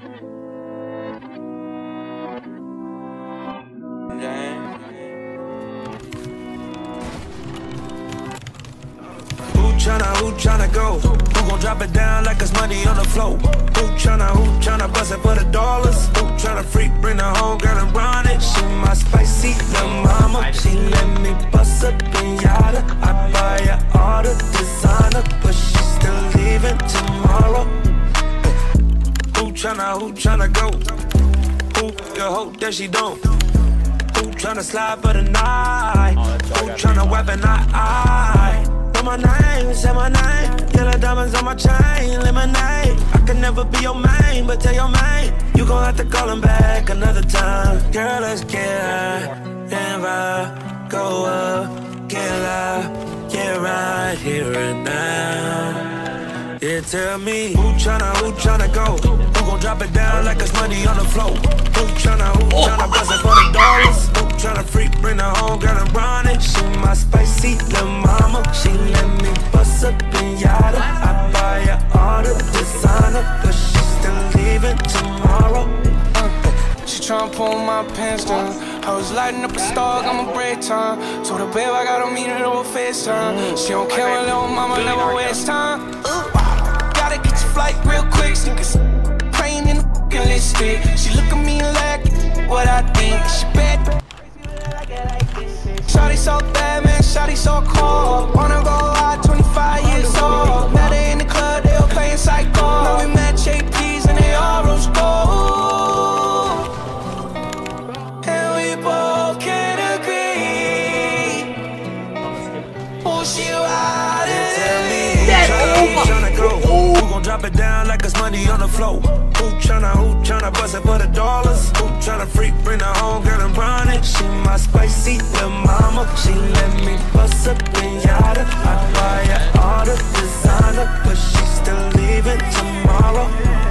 Who tryna go? Who gon' drop it down like it's money on the floor? Who tryna bust it for the dollars? Who tryna freak, bring the whole girl and run it? She my spicy little mama. She let me bust a pinata. I buy her all the designer, but she's still leaving tomorrow. Who tryna go? Who you hope that she don't? Who tryna slide for the night? Who tryna weapon eye? My name, say my name. Yellow diamonds on my chain, lemonade. I can never be your main, but tell your main you gon' have to call him back another time. Girl, let's get high and vibe, go up, get loud, get right here and now. Yeah, tell me who tryna go? Who gon' drop it down like it's money on the floor? Who tryna bust it for the dollars? Who tryna freak, bring the whole girl and run it? She my spicy little mama. She let me bust a pinata. I buy her all the designer, but she's still leaving tomorrow. She tryna pull my pants down. I was lighting up a star, I'ma break time. Told her, babe, I gotta meet her over FaceTime. She don't care, my little mama never waste time. Gotta get your flight real quick, niggas praying in the fucking lipstick. She look at me like what I think. She bad, shawty so bad, man, shawty so cold. Wanna go out, 25 years old. Met her in the club, they all playing psycho. Now we met JP's and they all rose gold. And we both can agree. Oh, she riding. Tryna go? Who gon' drop it down like it's money on the floor? Who tryna bust it for the dollars? Who tryna freak, bring the whole girl and run it? She my spicy little mama. She let me bust a pinata. I buy her all the designer, but she's still leaving tomorrow.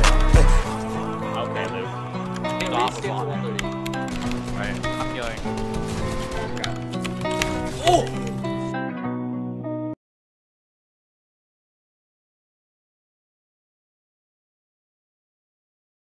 Okay, Luke. Take off on it. Right, I'm healing. Oh!